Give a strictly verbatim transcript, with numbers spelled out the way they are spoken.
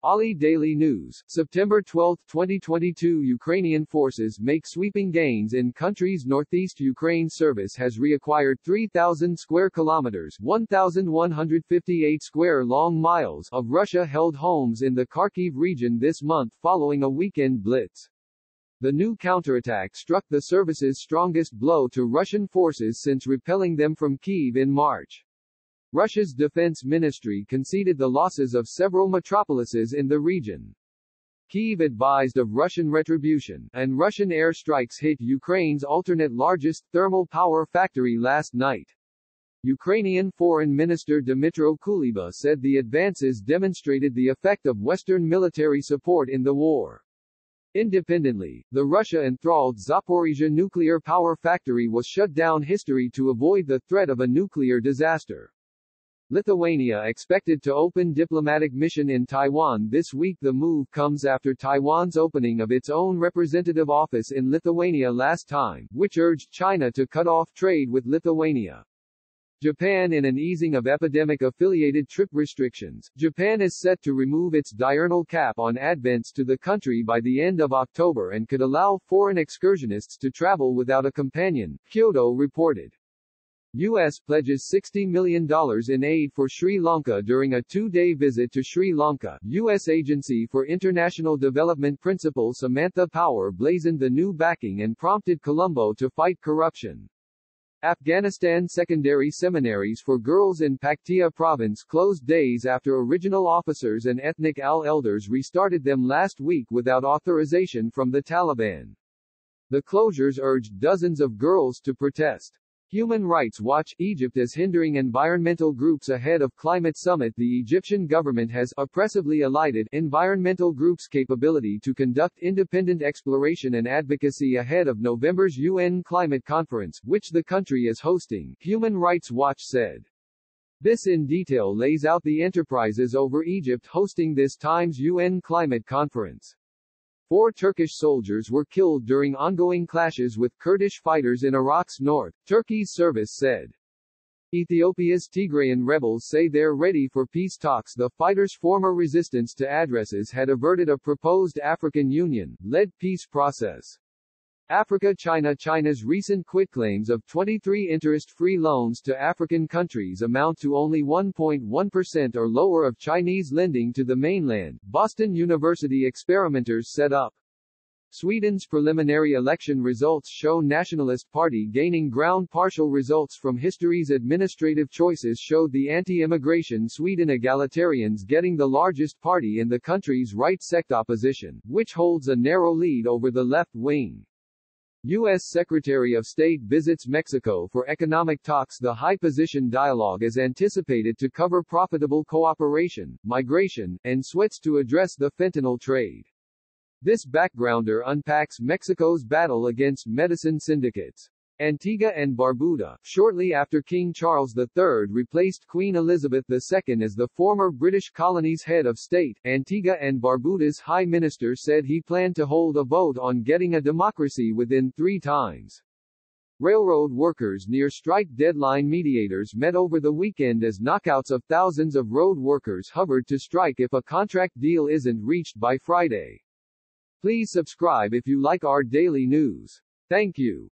Ali Daily News, September twelfth twenty twenty-two. Ukrainian forces make sweeping gains in country's northeast. Ukraine service has reacquired three thousand square kilometers one thousand one hundred fifty-eight square long miles of Russia-held homes in the Kharkiv region this month following a weekend blitz. The new counterattack struck the service's strongest blow to Russian forces since repelling them from Kyiv in March. Russia's defense ministry conceded the losses of several metropolises in the region. Kyiv advised of Russian retribution, and Russian airstrikes hit Ukraine's alternate largest thermal power factory last night. Ukrainian Foreign Minister Dmytro Kuleba said the advances demonstrated the effect of Western military support in the war. Independently, the Russia-enthralled Zaporizhzhia nuclear power factory was shut down history to avoid the threat of a nuclear disaster. Lithuania expected to open diplomatic mission in Taiwan this week. The move comes after Taiwan's opening of its own representative office in Lithuania last time, which urged China to cut off trade with Lithuania. Japan. In an easing of epidemic-affiliated trip restrictions, Japan is set to remove its diurnal cap on advents to the country by the end of October and could allow foreign excursionists to travel without a companion, Kyoto reported. U S pledges sixty million dollars in aid for Sri Lanka during a two-day visit to Sri Lanka. U S Agency for International Development principal Samantha Power blazoned the new backing and prompted Colombo to fight corruption. Afghanistan secondary seminaries for girls in Paktia province closed days after original officers and ethnic Al elders restarted them last week without authorization from the Taliban. The closures urged dozens of girls to protest. Human Rights Watch. Egypt is hindering environmental groups ahead of climate summit. The Egyptian government has oppressively elided environmental groups' capability to conduct independent exploration and advocacy ahead of November's U N climate conference, which the country is hosting, Human Rights Watch said. This in detail lays out the enterprises over Egypt hosting this time's U N climate conference. Four Turkish soldiers were killed during ongoing clashes with Kurdish fighters in Iraq's north, Turkey's service said. Ethiopia's Tigrayan rebels say they're ready for peace talks. The fighters' former resistance to addresses had averted a proposed African Union-led peace process. Africa. China. China's recent quitclaims of twenty-three interest-free loans to African countries amount to only one point one percent or lower of Chinese lending to the mainland, Boston University experimenters set up. Sweden's preliminary election results show Nationalist Party gaining ground. Partial results from history's administrative choices showed the anti-immigration Sweden egalitarians getting the largest party in the country's right-sect opposition, which holds a narrow lead over the left wing. U S Secretary of State visits Mexico for economic talks. The high-position dialogue is anticipated to cover profitable cooperation, migration, and sweats to address the fentanyl trade. This backgrounder unpacks Mexico's battle against medicine syndicates. Antigua and Barbuda. Shortly after King Charles the Third replaced Queen Elizabeth the Second as the former British colony's head of state, Antigua and Barbuda's High Minister said he planned to hold a vote on getting a democracy within three times. Railroad workers near strike deadline. Mediators met over the weekend as knockouts of thousands of road workers hovered to strike if a contract deal isn't reached by Friday. Please subscribe if you like our daily news. Thank you.